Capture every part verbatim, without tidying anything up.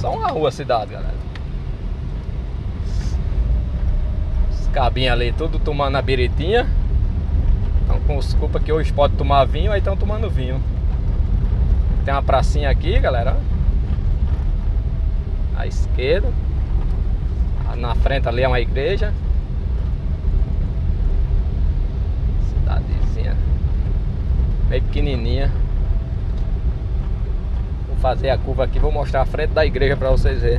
só uma rua a cidade, galera. Os cabinhos ali, tudo tomando a biritinha. Então, com desculpa que hoje pode tomar vinho, aí estão tomando vinho. Tem uma pracinha aqui, galera. À esquerda. Na frente ali é uma igreja. Cidadezinha meio pequenininha. Vou fazer a curva aqui, vou mostrar a frente da igreja pra vocês verem.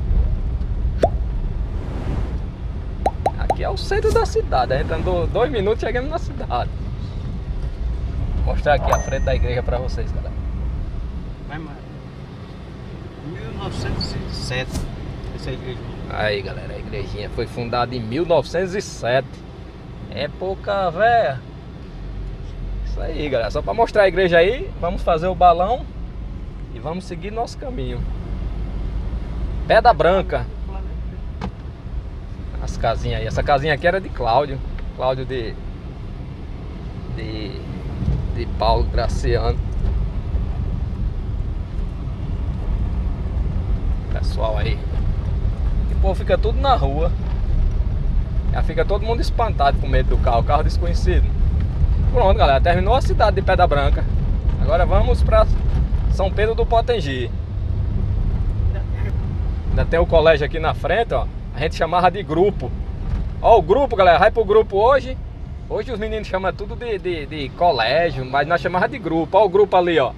Aqui é o centro da cidade. Entrando dois minutos chegamos na cidade. Vou mostrar aqui a frente da igreja pra vocês, galera. Vai, mano. mil novecentos e sete. Essa é a igreja. Aí, galera, a igrejinha foi fundada em mil novecentos e sete. Época velha. Isso aí, galera. Só pra mostrar a igreja aí, vamos fazer o balão e vamos seguir nosso caminho. Pedra Branca. As casinhas aí. Essa casinha aqui era de Cláudio. Cláudio de... De... De Paulo Graciano. Pessoal aí. E o povo fica tudo na rua. Já fica todo mundo espantado com medo do carro. Carro desconhecido. Pronto, galera. Terminou a cidade de Pedra Branca. Agora vamos pra São Pedro do Potengi. Ainda tem o colégio aqui na frente, ó. A gente chamava de grupo. Ó o grupo, galera. Vai pro grupo hoje. Hoje os meninos chamam tudo de, de, de colégio, mas nós chamávamos de grupo. Ó o grupo ali, ó.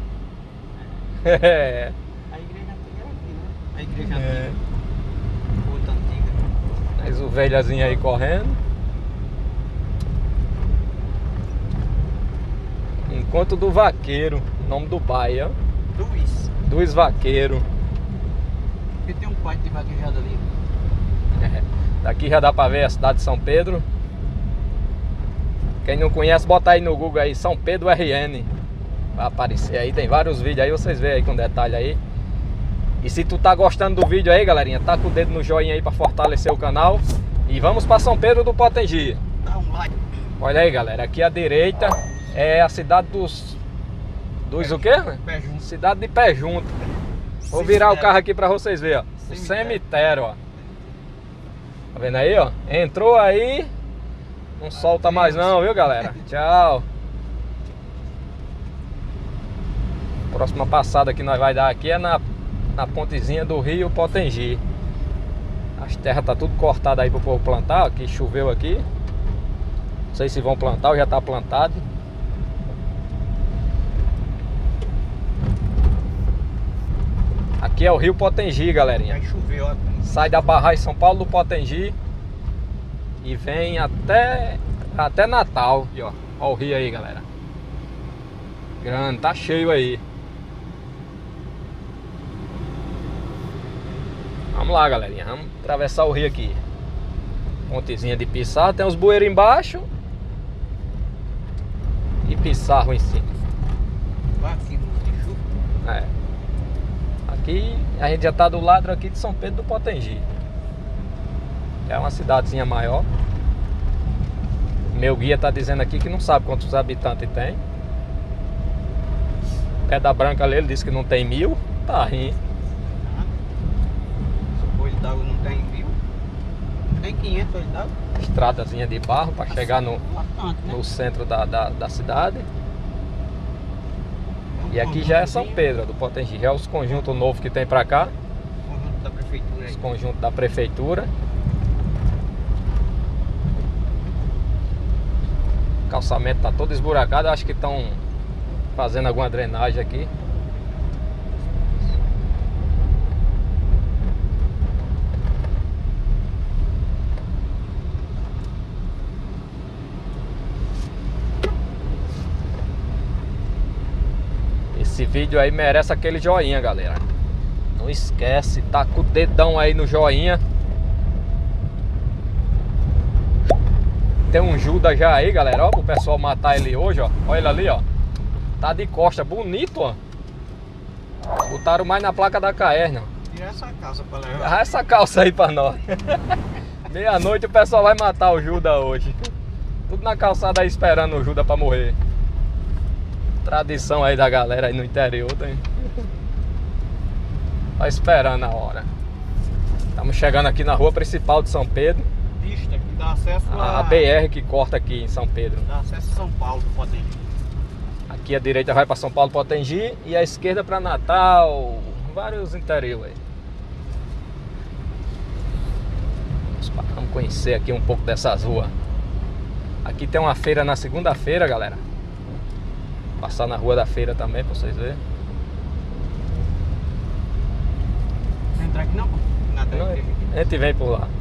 É. A igreja antiga era aqui, né? A igreja É. antiga. Outra antiga. As ovelhazinhas aí correndo. Encontro do Vaqueiro. Nome do bairro, ó. Luiz. Dos Vaqueiros. Porque tem um pai de vaquejado ali. É. Daqui já dá pra ver a cidade de São Pedro. Quem não conhece, bota aí no Google aí, São Pedro R N. Vai aparecer aí, tem vários vídeos aí, vocês veem aí com detalhe aí. E se tu tá gostando do vídeo aí, galerinha, tá com o dedo no joinha aí pra fortalecer o canal. E vamos pra São Pedro do Potengi. Dá um like. Olha aí, galera, aqui à direita é a cidade dos... Dos o quê? Pé junto. Cidade de Pé Junto. Vou virar o carro aqui pra vocês verem, ó. O cemitério, ó. Tá vendo aí, ó? Entrou aí. Não solta mais não, viu, galera? Tchau. Próxima passada que nós vai dar aqui é na, na pontezinha do rio Potengi. As terras tá tudo cortada aí pro povo plantar, ó, que choveu aqui. Não sei se vão plantar ou já tá plantado. Aqui é o rio Potengi, galerinha. Vai chover, ó. Sai da barragem São Paulo do Potengi e vem até, até Natal. E ó, ó o rio aí, galera. Grande, tá cheio aí. Vamos lá, galerinha. Vamos atravessar o rio aqui. Pontezinha de pissarro. Tem os bueiros embaixo e pissarro em cima. Vai aqui no chuva. É. Aqui a gente já tá do lado aqui de São Pedro do Potengi. É uma cidadezinha maior. Meu guia tá dizendo aqui que não sabe quantos habitantes tem. Pedra Branca ali, ele disse que não tem mil. Tá rindo. Olho d'água não tem mil. Tem quinhentos olhos d'água. Estradazinha de barro para chegar no, Bastante, né? no centro da, da, da cidade. E aqui já é São Pedro do Potengi. Já é os conjuntos novos que tem pra cá. Conjunto da prefeitura aí. Os conjuntos da prefeitura. O calçamento tá todo esburacado. Acho que estão fazendo alguma drenagem aqui. Esse vídeo aí merece aquele joinha, galera. Não esquece, tá com o dedão aí no joinha. Tem um Judas já aí, galera, ó, pro pessoal matar ele hoje, ó. Olha ele ali, ó. Tá de costa, bonito, ó. Botaram mais na placa da Caerna. Tira essa calça pra levar. Ah, essa calça aí pra nós. Meia-noite o pessoal vai matar o Judas hoje. Tudo na calçada aí esperando o Judas pra morrer. Tradição aí da galera aí no interior, tem. Só esperando a hora. Estamos chegando aqui na rua principal de São Pedro. Pista que dá acesso a... A B R que corta aqui em São Pedro. Dá acesso a São Paulo, Potengi. Aqui a direita vai para São Paulo, Potengi, e a esquerda para Natal, vários interiores aí. Vamos conhecer aqui um pouco dessas ruas. Aqui tem uma feira na segunda-feira, galera. Passar na rua da feira também pra vocês verem. Não entrar aqui não, pô? Nada. Não, a gente vem por lá.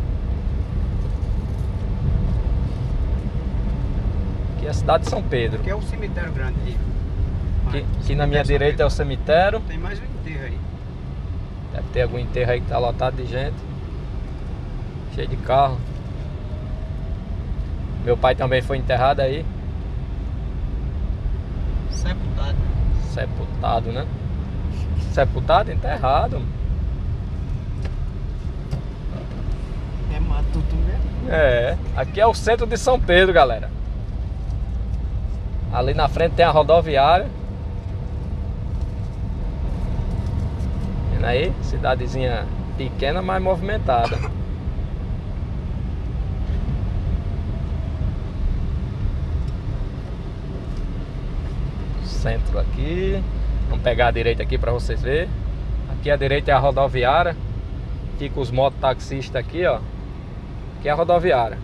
Aqui é a cidade de São Pedro. Aqui é o cemitério grande ali. Aqui, aqui na minha direita é o cemitério. Tem mais um enterro aí. Deve ter algum enterro aí que tá lotado de gente. Cheio de carro. Meu pai também foi enterrado aí. Sepultado. Sepultado, né? Sepultado, enterrado. É matuto mesmo. É, aqui é o centro de São Pedro, galera. Ali na frente tem a rodoviária. Vendo aí? Cidadezinha pequena, mas movimentada. Centro aqui. Vamos pegar a direita aqui para vocês verem. Aqui à direita é a rodoviária. Fica os mototaxistas aqui, ó. Aqui é a rodoviária.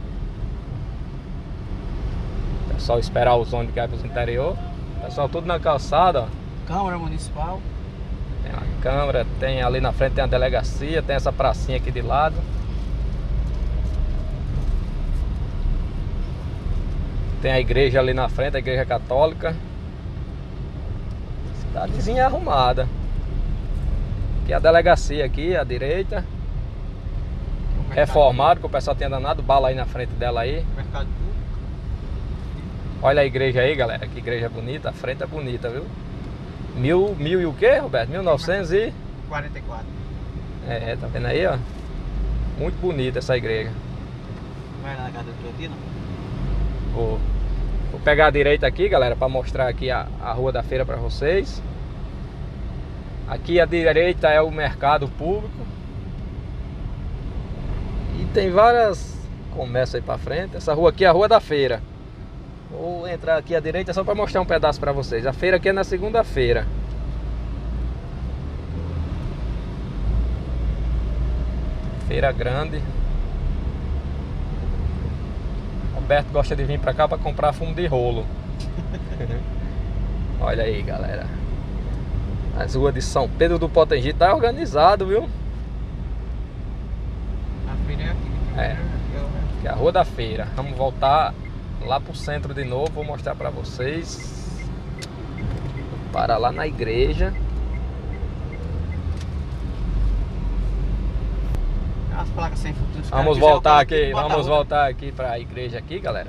Pessoal esperar os ônibus que vai para o interior. Pessoal tudo na calçada, ó. Câmara Municipal. Tem uma câmara, tem ali na frente tem a delegacia, tem essa pracinha aqui de lado. Tem a igreja ali na frente, a igreja católica. Cidadezinha arrumada. Aqui é a delegacia aqui, à direita. Reformado, que o pessoal tinha danado bala aí na frente dela aí. Mercado Público. Olha a igreja aí, galera. Que igreja bonita, a frente é bonita, viu? Mil, mil e o quê, Roberto? mil novecentos e quarenta e quatro. É, tá vendo aí, ó? Muito bonita essa igreja. Vai lá na casa do teu tio, não? Vou, vou pegar a direita aqui, galera, pra mostrar aqui a, a rua da feira pra vocês. Aqui à direita é o mercado público. E tem várias comércios aí pra frente. Essa rua aqui é a rua da feira. Vou entrar aqui à direita só para mostrar um pedaço para vocês. A feira aqui é na segunda-feira. Feira grande. Roberto gosta de vir para cá para comprar fumo de rolo. Olha aí, galera. As ruas de São Pedro do Potengi tá organizado, viu? A feira é aqui. É. Que é a rua da feira. Vamos voltar lá pro centro de novo, vou mostrar pra vocês. Para lá na igreja. As placas sem futuro. Vamos voltar aqui, vamos voltar aqui pra igreja aqui, galera.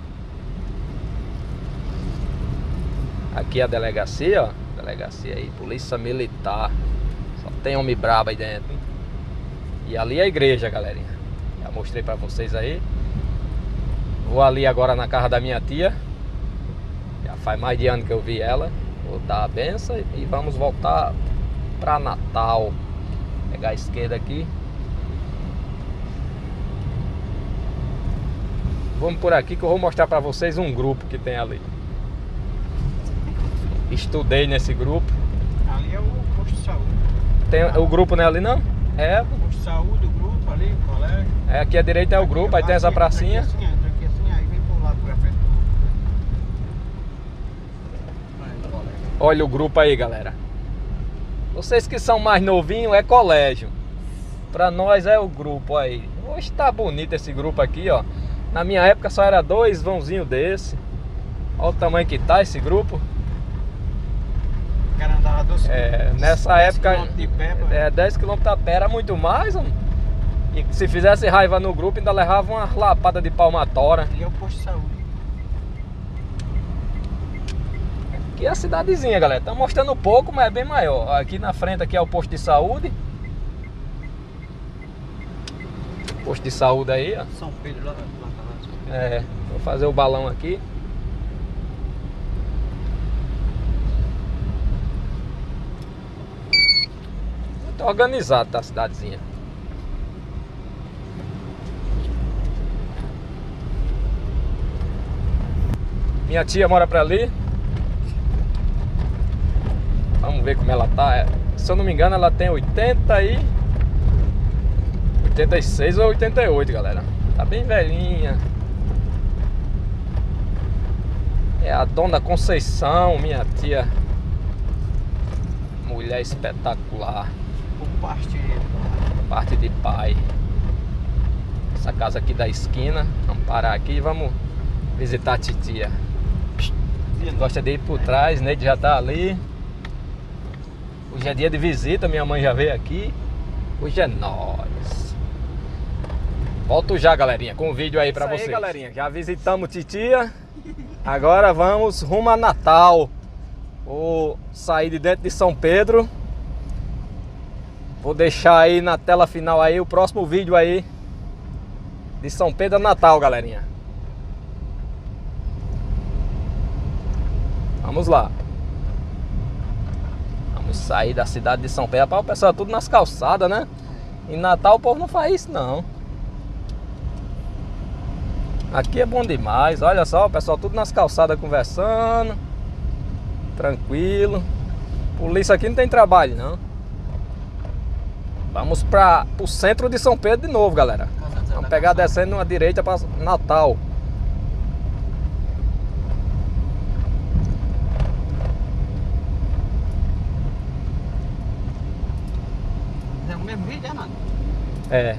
Aqui a delegacia, ó. Delegacia aí, polícia militar. Só tem homem brabo aí dentro. E ali é a igreja, galerinha. Já mostrei pra vocês aí. Vou ali agora na casa da minha tia. Já faz mais de ano que eu vi ela. Vou dar a benção e vamos voltar pra Natal. Pegar a esquerda aqui. Vamos por aqui que eu vou mostrar pra vocês um grupo que tem ali. Estudei nesse grupo. Ali é o posto de saúde. Tem o grupo não é ali não? É. O posto de saúde, o grupo ali, o colégio. É, aqui à direita é o grupo, aí tem essa pracinha. Entra aqui assim, entra aqui assim, aí vem por lá pra frente. Olha o grupo aí, galera. Vocês que são mais novinhos é colégio. Pra nós é o grupo aí. Hoje tá bonito esse grupo aqui, ó. Na minha época só era dois vãozinhos desse. Olha o tamanho que tá esse grupo. O cara andava doce. É, nessa época De pé, é, dez quilômetros a pé era muito mais, mano. E se fizesse raiva no grupo ainda levava uma lapada de palmatória. Ali é o posto de saúde. Aqui é a cidadezinha, galera. Tá mostrando pouco, mas é bem maior. Aqui na frente aqui é o posto de saúde. Posto de saúde aí, ó. São Pedro lá, lá, lá, São Pedro. É, vou fazer o balão aqui. Muito organizado, tá, a cidadezinha. Minha tia mora pra ali. Vamos ver como ela tá. Se eu não me engano, ela tem oitenta e... oitenta e seis ou oitenta e oito, galera. Tá bem velhinha. É a Dona Conceição, minha tia. Mulher espetacular. Por parte de Parte de pai. Essa casa aqui da esquina. Vamos parar aqui e vamos visitar a titia. Gosta de ir por trás, né? Já tá ali. Hoje é dia de visita, minha mãe já veio aqui. Hoje é nóis. Volto já, galerinha, com o vídeo aí pra vocês. Aí, galerinha, já visitamos titia. Agora vamos rumo a Natal. Vou sair de dentro de São Pedro. Vou deixar aí na tela final aí o próximo vídeo aí de São Pedro a Natal, galerinha. Vamos lá. Vamos sair da cidade de São Pedro. Para o pessoal tudo nas calçadas, né? Em Natal o povo não faz isso não. Aqui é bom demais. Olha só, o pessoal tudo nas calçadas conversando. Tranquilo. Polícia aqui não tem trabalho não. Vamos para o centro de São Pedro de novo, galera. Vamos pegar descendo uma direita para Natal. É o mesmo vídeo, é nada? É.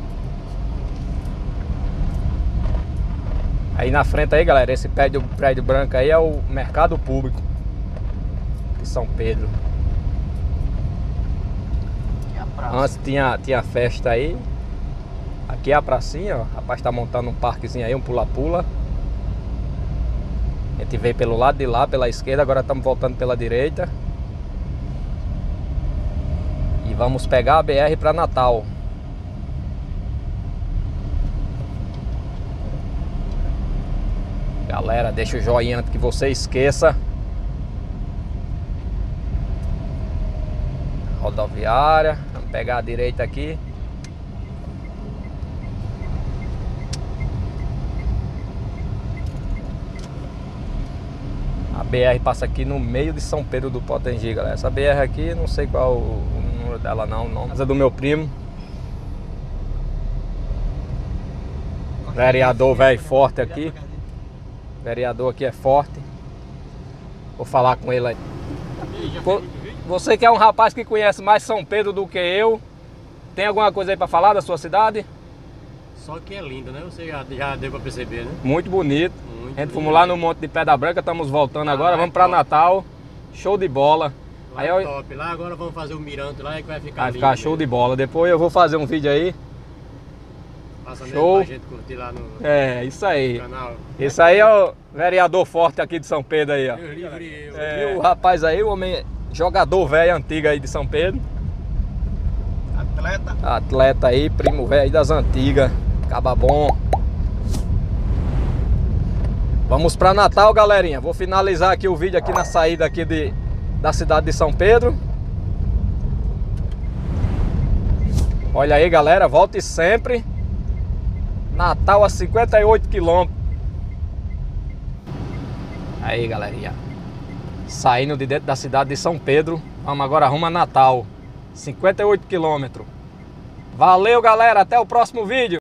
Aí na frente aí, galera, esse prédio, prédio branco aí é o mercado público de São Pedro. Aqui é a praça. Antes tinha, tinha festa aí. Aqui é a pracinha, ó. O rapaz tá montando um parquezinho aí, um pula-pula. A gente veio pelo lado de lá, pela esquerda, agora estamos voltando pela direita. E vamos pegar a B R para Natal. Galera, deixa o joinha antes que você esqueça. Rodoviária. Vamos pegar a direita aqui. A B R passa aqui no meio de São Pedro do Potengi, galera. Essa B R aqui, não sei qual o número dela não, não. Casa do meu primo. Vereador velho forte aqui. Vereador aqui é forte. Vou falar com ele aí. Você que é um rapaz que conhece mais São Pedro do que eu, tem alguma coisa aí pra falar da sua cidade? Só que é lindo, né? Você já, já deu pra perceber, né? Muito bonito. Muito A gente fomos lá no Monte de Pedra Branca, estamos voltando ah, agora, vamos é pra Natal. Show de bola. Lá aí é eu... top. Lá agora vamos fazer o mirante lá e que vai ficar Vai lindo, ficar show mesmo. de bola. Depois eu vou fazer um vídeo aí. Passa Show. mesmo pra gente curtir lá no É, isso aí. canal. Esse aí é o vereador forte aqui de São Pedro aí, ó. Deus livre eu. É, e o rapaz aí, o homem jogador velho antigo aí de São Pedro. Atleta. Atleta aí, primo velho aí das antigas. Acaba bom. Vamos pra Natal, galerinha. Vou finalizar aqui o vídeo aqui na saída aqui de, da cidade de São Pedro. Olha aí, galera, volte sempre. Natal a cinquenta e oito quilômetros. Aí, galerinha. Saindo de dentro da cidade de São Pedro. Vamos agora rumo a Natal. cinquenta e oito quilômetros. Valeu, galera. Até o próximo vídeo.